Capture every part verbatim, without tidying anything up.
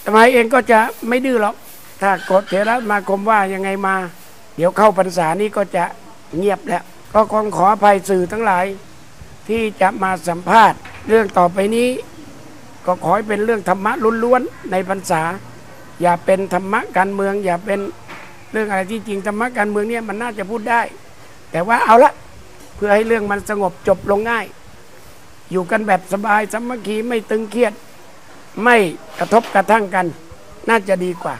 ทำไมเองก็จะไม่ดื้อหรอกถ้ากฎเถรสมาคมว่ายังไงมาเดี๋ยวเข้าพรรษานี้ก็จะเงียบแล้วก็คงขออภัยสื่อทั้งหลายที่จะมาสัมภาษณ์เรื่องต่อไปนี้ก็ขอให้เป็นเรื่องธรรมะล้วนๆในพรรษาอย่าเป็นธรรมะการเมืองอย่าเป็นเรื่องอะไรที่จริงธรรมะการเมืองเนี่ยมันน่าจะพูดได้แต่ว่าเอาละเพื่อให้เรื่องมันสงบจบลงง่ายอยู่กันแบบสบายสามัคคีไม่ตึงเครียดไม่กระทบกระทั่งกันน่าจะดีกว่า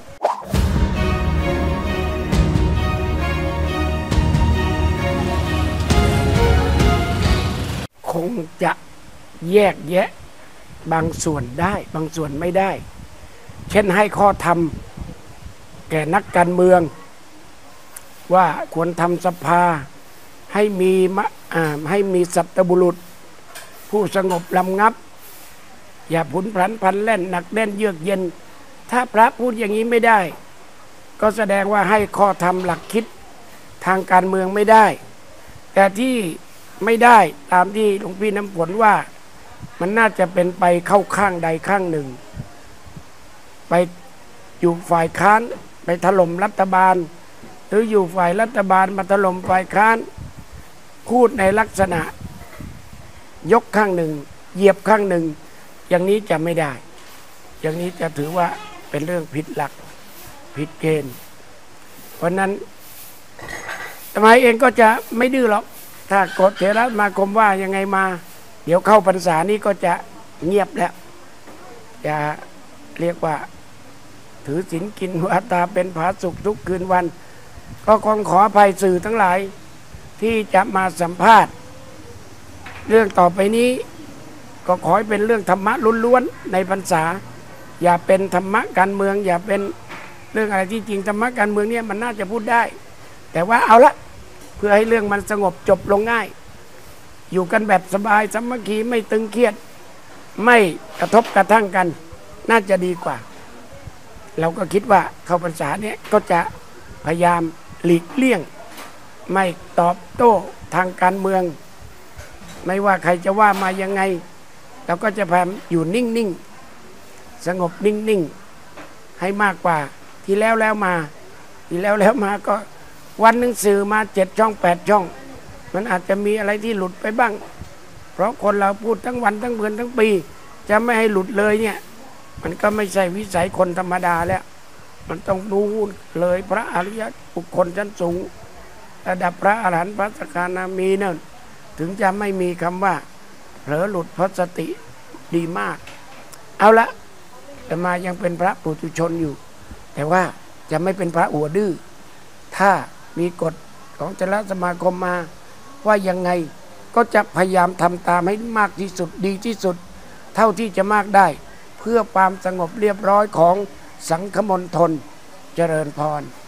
คงจะแยกแยะบางส่วนได้บางส่วนไม่ได้เช่นให้ข้อธรรมแก่นักการเมืองว่าควรทำสภาให้มีให้มีสัตบุรุษผู้สงบลำงับอย่าผุนผันพันแล่นหนักแน่นเยือกเย็นถ้าพระพูดอย่างนี้ไม่ได้ก็แสดงว่าให้ข้อธรรมหลักคิดทางการเมืองไม่ได้แต่ที่ไม่ได้ตามที่หลวงพี่น้ำฝนว่ามันน่าจะเป็นไปเข้าข้างใดข้างหนึ่งไปอยู่ฝ่ายค้านไปถล่มรัฐบาลหรืออยู่ฝ่ายรัฐบาลมาถล่มฝ่ายค้านพูดในลักษณะยกข้างหนึ่งเหยียบข้างหนึ่งอย่างนี้จะไม่ได้อย่างนี้จะถือว่าเป็นเรื่องผิดหลักผิดเกณฑ์เพราะนั้นทำไมเองก็จะไม่ดื้อหรอกถ้ากฎเถรสมาคมว่ายังไงมาเดี๋ยวเข้าพรรษานี้ก็จะเงียบแล้วจะเรียกว่าถือศีลกินวาตาเป็นผาสุกทุกคืนวันก็คงขออภัยสื่อทั้งหลายที่จะมาสัมภาษณ์เรื่องต่อไปนี้ก็ขอให้เป็นเรื่องธรรมะล้วนๆในพรรษาอย่าเป็นธรรมะการเมืองอย่าเป็นเรื่องอะไรที่จริงธรรมะการเมืองเนี่ยมันน่าจะพูดได้แต่ว่าเอาละเพื่อให้เรื่องมันสงบจบลงง่ายอยู่กันแบบสบายสามัคคีไม่ตึงเครียดไม่กระทบกระทั่งกันน่าจะดีกว่าเราก็คิดว่าเข้าพรรษาเนี่ยก็จะพยายามหลีกเลี่ยงไม่ตอบโต้ทางการเมืองไม่ว่าใครจะว่ามายังไงเราก็จะพยายามอยู่นิ่งๆสงบนิ่งๆให้มากกว่าที่แล้วแล้วมาที่แล้วแล้วมาก็วันหนึ่งสื่อมาเจ็ดช่องแปดช่องมันอาจจะมีอะไรที่หลุดไปบ้างเพราะคนเราพูดทั้งวันทั้งเดือนทั้งปีจะไม่ให้หลุดเลยเนี่ยมันก็ไม่ใช่วิสัยคนธรรมดาแล้วมันต้องดูเลยพระอริยบุคคลชั้นสูงระดับพระอรหันต์พระสกทามีนั่นถึงจะไม่มีคำว่าเผลอหลุดเพราะสติดีมากเอาละแต่มายังเป็นพระปุถุชนอยู่แต่ว่าจะไม่เป็นพระอวดดื้อถ้ามีกฎของเถรสมาคมมาว่ายังไงก็จะพยายามทำตามให้มากที่สุดดีที่สุดเท่าที่จะมากได้เพื่อความสงบเรียบร้อยของสังคมณฑลเจริญพร